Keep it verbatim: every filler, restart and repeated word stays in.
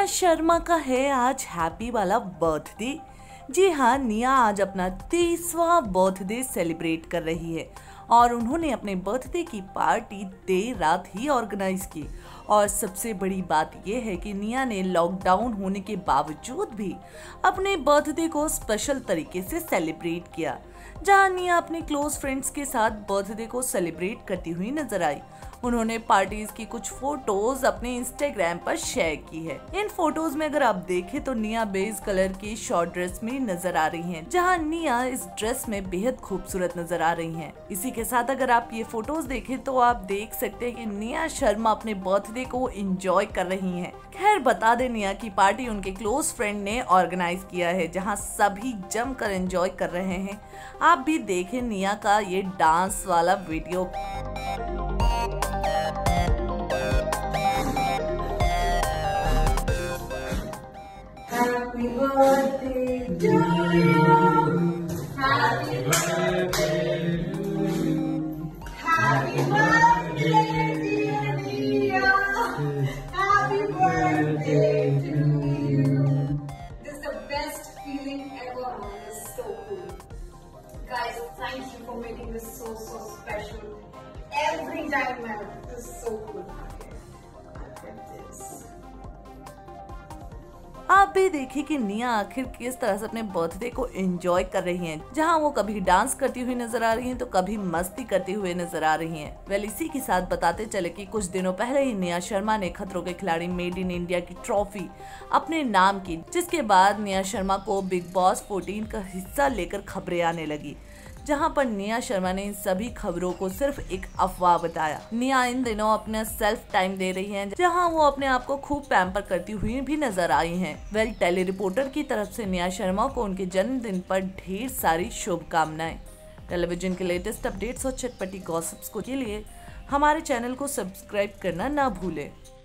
शर्मा का है आज हैप्पी वाला बर्थडे। जी हाँ, निया आज अपना तीसवां बर्थडे सेलिब्रेट कर रही है और उन्होंने अपने बर्थडे की पार्टी देर रात ही ऑर्गेनाइज की। और सबसे बड़ी बात यह है कि निया ने लॉकडाउन होने के बावजूद भी अपने बर्थडे को स्पेशल तरीके से सेलिब्रेट किया, जहां निया अपने क्लोज फ्रेंड्स के साथ बर्थडे को सेलिब्रेट करती हुई नजर आई। उन्होंने पार्टीज की कुछ फोटोज अपने इंस्टाग्राम पर शेयर की है। इन फोटोज में अगर आप देखें तो निया बेज कलर की शॉर्ट ड्रेस में नजर आ रही हैं, जहां निया इस ड्रेस में बेहद खूबसूरत नजर आ रही हैं। इसी के साथ अगर आप ये फोटोज देखें तो आप देख सकते हैं कि निया शर्मा अपने बर्थडे को एंजॉय कर रही हैं। खैर बता दें, निया की पार्टी उनके क्लोज फ्रेंड ने ऑर्गेनाइज किया है, जहां सभी जमकर एंजॉय कर रहे हैं। आप भी देखें निया का ये डांस वाला video. Happy birthday to you. Happy birthday to you. Happy birthday dear Nia. Happy birthday to you. This is the best feeling ever. It's so cool. Guys, thank you for making this so so special. Every time, man, this is so cool. Okay, I'll get this. आप भी देखिए कि निया आखिर किस तरह से अपने बर्थडे को एंजॉय कर रही हैं, जहां वो कभी डांस करती हुई नजर आ रही हैं तो कभी मस्ती करती हुए नजर आ रही हैं। वेल इसी के साथ बताते चले कि कुछ दिनों पहले ही निया शर्मा ने Khatron Ke Khiladi made in India की ट्रॉफी अपने नाम की, जिसके बाद निया शर्मा को बिग बॉस चौदह का हिस्सा लेकर खबरें आने लगी, जहां पर निया शर्मा ने इन सभी खबरों को सिर्फ एक अफवाह बताया। निया इन दिनों अपना सेल्फ टाइम दे रही हैं, जहां वो अपने आप को खूब पैम्पर करती हुई भी नजर आई हैं। वेल टेली रिपोर्टर की तरफ से निया शर्मा को उनके जन्मदिन पर ढेर सारी शुभकामनाएं। टेलीविजन के लेटेस्ट अपडेट्स और चटपटी गॉसिप्स को के लिए हमारे चैनल को सब्सक्राइब करना ना भूलें।